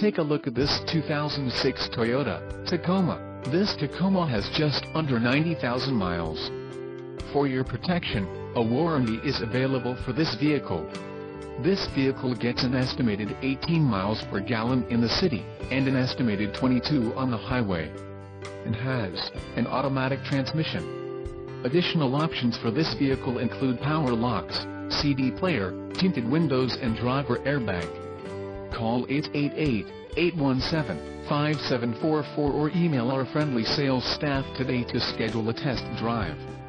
Take a look at this 2006 Toyota Tacoma. This Tacoma has just under 90,000 miles. For your protection, a warranty is available for this vehicle. This vehicle gets an estimated 18 miles per gallon in the city, and an estimated 22 on the highway. And has an automatic transmission. Additional options for this vehicle include power locks, CD player, tinted windows and driver airbag. Call 888-817-5744 or email our friendly sales staff today to schedule a test drive.